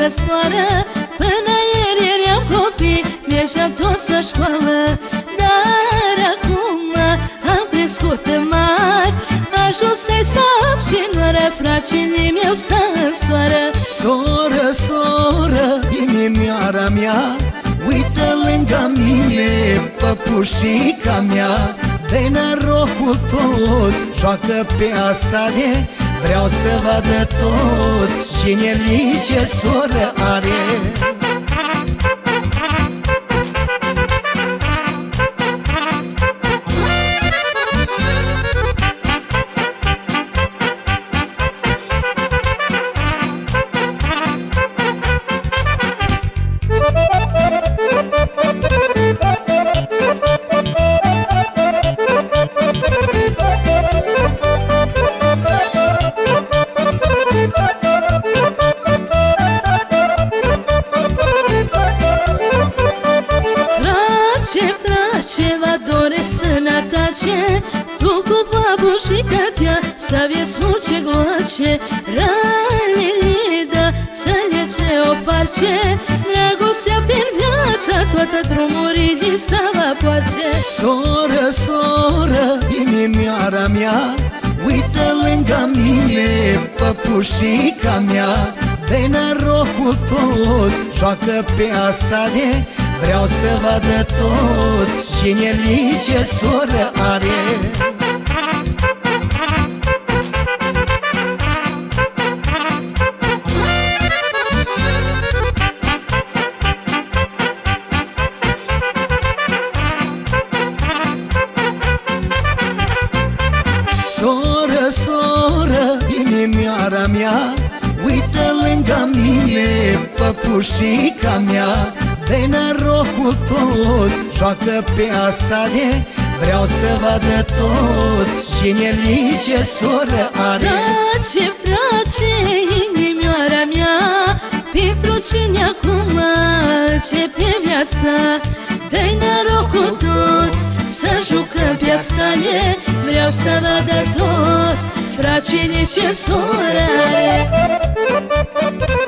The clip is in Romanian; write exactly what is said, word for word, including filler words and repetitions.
răsfoară. Până ieri eram copii, mergeam toți la școală. Dar acum am crescut mari, ajunsei să am și noră, fracinii meu să însoară. Soră, soră, inimioara mea, uită lângă mine păpușica mea. Dă-i noroc cu toți, joacă pe asta de, vreau să vadă toți cine lice soră are. Tu cu babușica ta să aveți multe gloace, Ranelida să lege o parce, dragostea prin viața toată drumurile să vă poarce. Soră, soră, inimioara mea, uită lângă mine păpușica mea. Dă-i noroc cu toți, joacă pe asta de, vreau să vadă toți cine lice soră are. Soră, soră, inimioara mea, uită lângă mine păpușica mea. Dă-i noroc cu toți, joacă pe asta de, vreau să vadă toți cine lice soră are. Frate, frate, inimioara mea, pentru cine acum începe viața. Dă-i noroc cu toți, să jucăm pe asta de, vreau să vadă toți, frate, lice soră are.